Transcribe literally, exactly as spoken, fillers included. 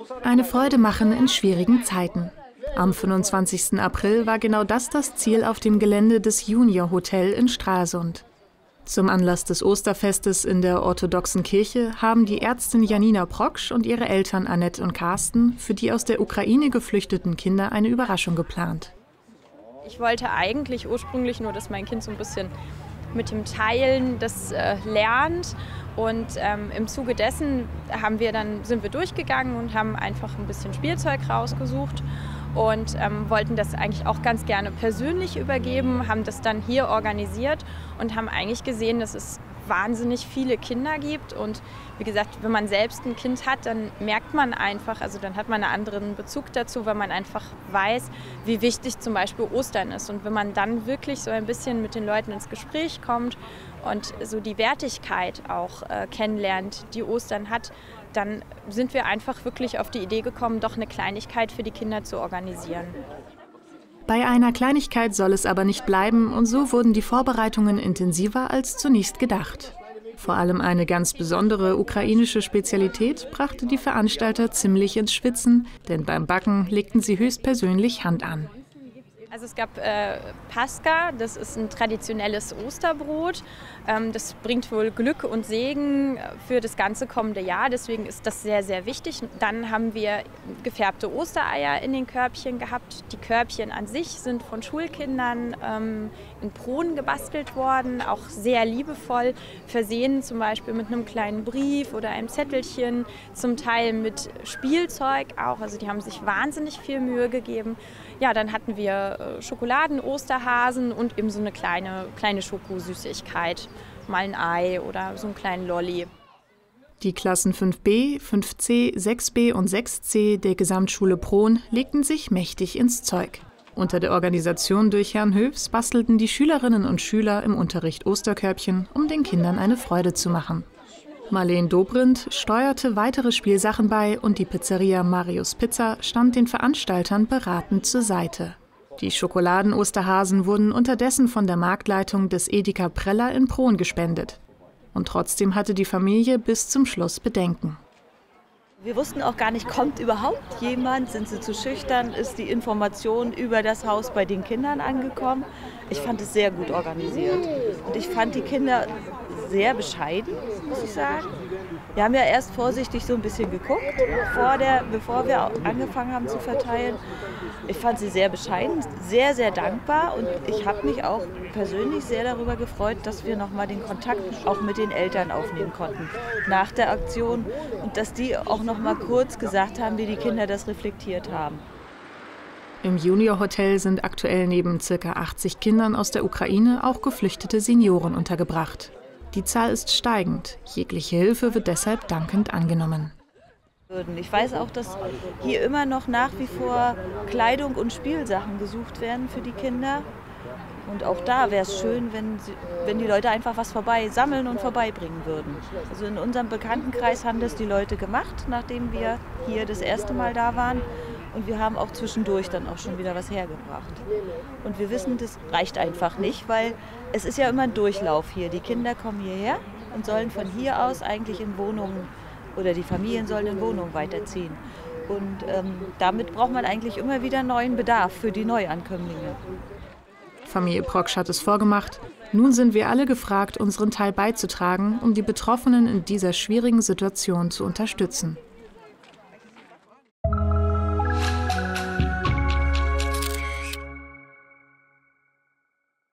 Eine Freude machen in schwierigen Zeiten. Am fünfundzwanzigsten April war genau das das Ziel auf dem Gelände des Junior Hotel in Stralsund. Zum Anlass des Osterfestes in der orthodoxen Kirche haben die Ärztin Janina Proksch und ihre Eltern Annette und Carsten für die aus der Ukraine geflüchteten Kinder eine Überraschung geplant. Ich wollte eigentlich ursprünglich nur, dass mein Kind so ein bisschen mit dem Teilen das äh, lernt. Und ähm, im Zuge dessen haben wir dann, sind wir durchgegangen und haben einfach ein bisschen Spielzeug rausgesucht und ähm, wollten das eigentlich auch ganz gerne persönlich übergeben, haben das dann hier organisiert und haben eigentlich gesehen, dass es wahnsinnig viele Kinder gibt. Und wie gesagt, wenn man selbst ein Kind hat, dann merkt man einfach, also dann hat man einen anderen Bezug dazu, weil man einfach weiß, wie wichtig zum Beispiel Ostern ist. Und wenn man dann wirklich so ein bisschen mit den Leuten ins Gespräch kommt und so die Wertigkeit auch äh, kennenlernt, die Ostern hat, dann sind wir einfach wirklich auf die Idee gekommen, doch eine Kleinigkeit für die Kinder zu organisieren. Bei einer Kleinigkeit soll es aber nicht bleiben und so wurden die Vorbereitungen intensiver als zunächst gedacht. Vor allem eine ganz besondere ukrainische Spezialität brachte die Veranstalter ziemlich ins Schwitzen, denn beim Backen legten sie höchstpersönlich Hand an. Also es gab äh, Pascha, das ist ein traditionelles Osterbrot. Ähm, das bringt wohl Glück und Segen für das ganze kommende Jahr, deswegen ist das sehr, sehr wichtig. Dann haben wir gefärbte Ostereier in den Körbchen gehabt. Die Körbchen an sich sind von Schulkindern ähm, in Pronen gebastelt worden, auch sehr liebevoll versehen, zum Beispiel mit einem kleinen Brief oder einem Zettelchen, zum Teil mit Spielzeug auch. Also die haben sich wahnsinnig viel Mühe gegeben. Ja, dann hatten wir Schokoladen-Osterhasen und eben so eine kleine, kleine Schokosüßigkeit, mal ein Ei oder so einen kleinen Lolli. Die Klassen fünf B, fünf C, sechs B und sechs C der Gesamtschule Prohn legten sich mächtig ins Zeug. Unter der Organisation durch Herrn Höfs bastelten die Schülerinnen und Schüler im Unterricht Osterkörbchen, um den Kindern eine Freude zu machen. Marleen Dobrindt steuerte weitere Spielsachen bei und die Pizzeria Marius Pizza stand den Veranstaltern beratend zur Seite. Die Schokoladen-Osterhasen wurden unterdessen von der Marktleitung des Edeka Preller in Prohn gespendet. Und trotzdem hatte die Familie bis zum Schluss Bedenken. Wir wussten auch gar nicht, kommt überhaupt jemand, sind sie zu schüchtern, ist die Information über das Haus bei den Kindern angekommen. Ich fand es sehr gut organisiert und ich fand die Kinder sehr bescheiden, muss ich sagen. Wir haben ja erst vorsichtig so ein bisschen geguckt, vor der, bevor wir angefangen haben zu verteilen. Ich fand sie sehr bescheiden, sehr, sehr dankbar und ich habe mich auch persönlich sehr darüber gefreut, dass wir nochmal den Kontakt auch mit den Eltern aufnehmen konnten nach der Aktion und dass die auch nochmal kurz gesagt haben, wie die Kinder das reflektiert haben. Im Junior Hotel sind aktuell neben ca. achtzig Kindern aus der Ukraine auch geflüchtete Senioren untergebracht. Die Zahl ist steigend. Jegliche Hilfe wird deshalb dankend angenommen. Ich weiß auch, dass hier immer noch nach wie vor Kleidung und Spielsachen gesucht werden für die Kinder. Und auch da wäre es schön, wenn, sie, wenn die Leute einfach was vorbei sammeln und vorbeibringen würden. Also in unserem Bekanntenkreis haben das die Leute gemacht, nachdem wir hier das erste Mal da waren. Und wir haben auch zwischendurch dann auch schon wieder was hergebracht. Und wir wissen, das reicht einfach nicht, weil es ist ja immer ein Durchlauf hier. Die Kinder kommen hierher und sollen von hier aus eigentlich in Wohnungen, oder die Familien sollen in Wohnungen weiterziehen. Und ähm, damit braucht man eigentlich immer wieder neuen Bedarf für die Neuankömmlinge. Familie Proksch hat es vorgemacht. Nun sind wir alle gefragt, unseren Teil beizutragen, um die Betroffenen in dieser schwierigen Situation zu unterstützen.